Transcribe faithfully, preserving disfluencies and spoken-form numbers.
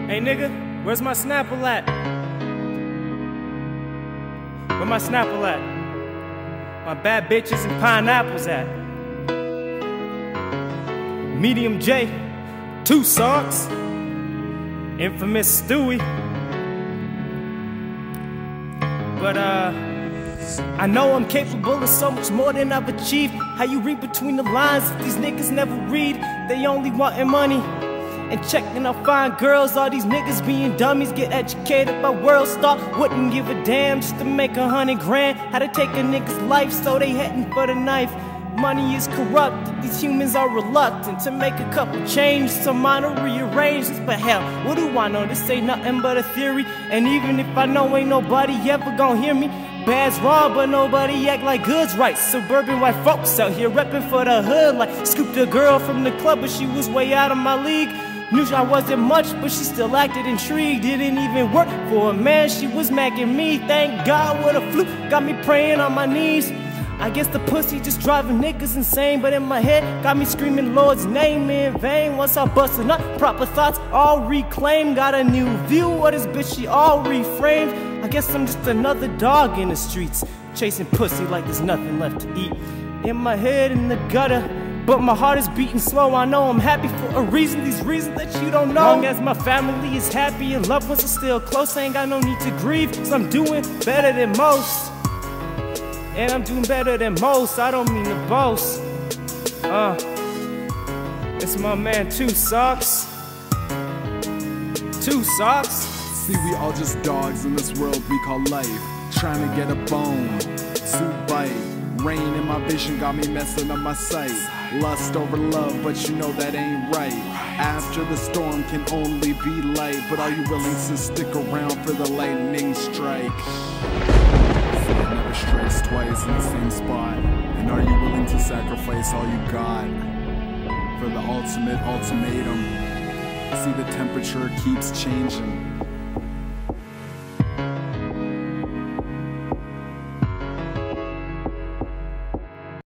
Hey nigga, where's my Snapple at? Where my Snapple at? My bad bitches and pineapples at? Medium J, two socks. Infamous Stewie. But uh, I know I'm capable of so much more than I've achieved. How you read between the lines if these niggas never read? They only wantin' money and checking out fine girls. All these niggas being dummies, get educated by world star. Wouldn't give a damn just to make a hundred grand. How to take a nigga's life, so they heading for the knife. Money is corrupt, these humans are reluctant to make a couple changes, some minor rearrangements. But hell, what do I know? This ain't nothing but a theory. And even if I know, ain't nobody ever gonna hear me. Bad's wrong, but nobody act like good's right. Suburban white folks out here reppin' for the hood. Like scooped a girl from the club, but she was way out of my league. Knew I wasn't much, but she still acted intrigued. Didn't even work for a man, she was macking me. Thank God with a fluke, got me praying on my knees. I guess the pussy just driving niggas insane, but in my head got me screaming Lord's name in vain. Once I bustin' up, proper thoughts all reclaimed. Got a new view of this bitch, she all reframed. I guess I'm just another dog in the streets, chasing pussy like there's nothing left to eat. In my head in the gutter, but my heart is beating slow. I know I'm happy for a reason, these reasons that you don't know. Long as my family is happy and loved ones are still close, I ain't got no need to grieve, cause I'm doing better than most. And I'm doing better than most, I don't mean to boast. Uh, it's my man Two Socks. Two Socks? See, we all just dogs in this world we call life. Trying to get a bone, suit bite. Rain in my vision got me messing up my sight. Lust over love, but you know that ain't right. After the storm can only be light, but are you willing to stick around for the lightning strike? It never strikes twice in the same spot. And are you willing to sacrifice all you got for the ultimate ultimatum? See, the temperature keeps changing.